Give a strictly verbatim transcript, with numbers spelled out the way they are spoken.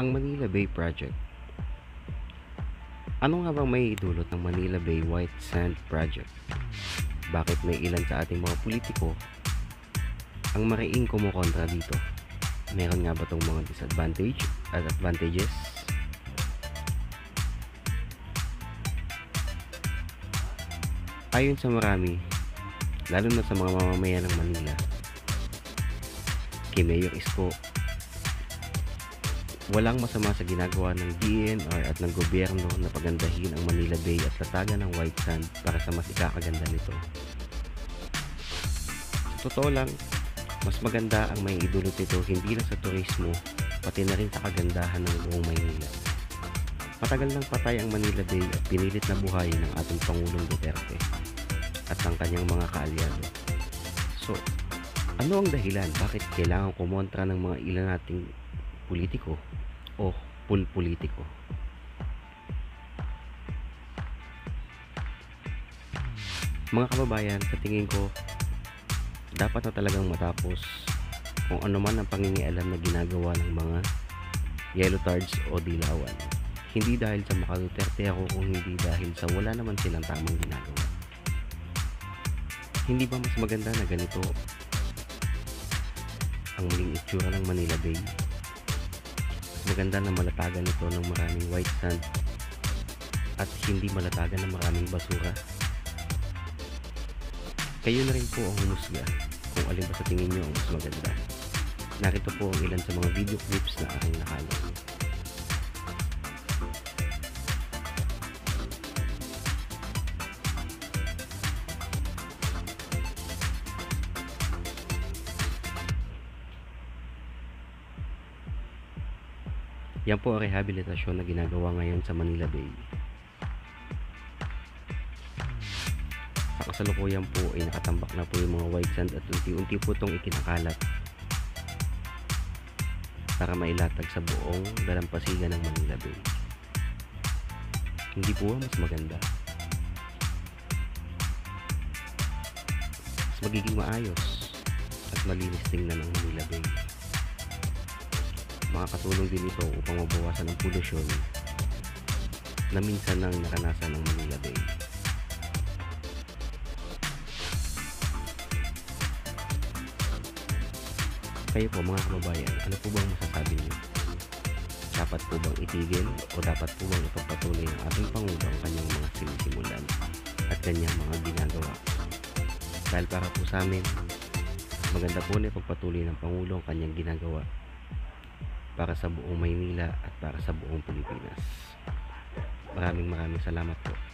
Ang Manila Bay Project. Ano nga bang may idulot ng Manila Bay White Sand Project? Bakit may ilan sa ating mga politiko ang mariing kumukontra dito? Meron nga ba itong mga disadvantage at advantages? Ayon sa marami, lalo na sa mga mamamayan ng Manila, kay Mayor Isko, walang masama sa ginagawa ng D N R at ng gobyerno na pagandahin ang Manila Bay at latagan ng white sand para sa mas ikakaganda nito. Sa totoo lang, mas maganda ang may idulot nito hindi lang sa turismo, pati na rin sa kagandahan ng buong Maynila. Matagal nang patay ang Manila Bay at pinilit na buhayin ng ating Pangulong Duterte at ng kanyang mga kaalyado. So, ano ang dahilan bakit kailangan kumontra ng mga ilan nating politiko o pulpolitiko? Mga kababayan, sa tingin ko, dapat na talagang matapos kung ano man ang pangingialam na ginagawa ng mga yellow tards o dilawan. Hindi dahil sa maka-Duterte ako, kung hindi dahil sa wala naman silang tamang ginagawa. Hindi ba mas maganda na ganito ang muling itsura ng Manila Bay? Mas maganda na malatagan ito ng maraming white sand at hindi malatagan ng maraming basura. Kayo na rin po ang humusga kung alin ba sa tingin nyo ang mas maganda. Narito po ang ilan sa mga video clips na aking nakalap. Yan po ang rehabilitasyon na ginagawa ngayon sa Manila Bay. Sa kasalukuyan po ay nakatambak na po yung mga white sand at unti-unti po itong ikinakalat para mailatag sa buong dalampasigan ng Manila Bay. Hindi po mas maganda? Mas magiging maayos at malinis tingnan ng Manila Bay. Makakatulong din ito upang mabawasan ang polusyon na minsan nang naranasan ng Manila Bay. Kayo po mga kababayan, ano po bang masasabi niyo? Dapat po bang itigil o dapat po bang ipagpatuloy ng ating Pangulo ang kanyang mga sinisimulan at kanyang mga ginagawa? Dahil para po sa amin, maganda po na ipagpatuloy ng Pangulo ang kanyang ginagawa para sa buong Maynila at para sa buong Pilipinas. Maraming maraming salamat po.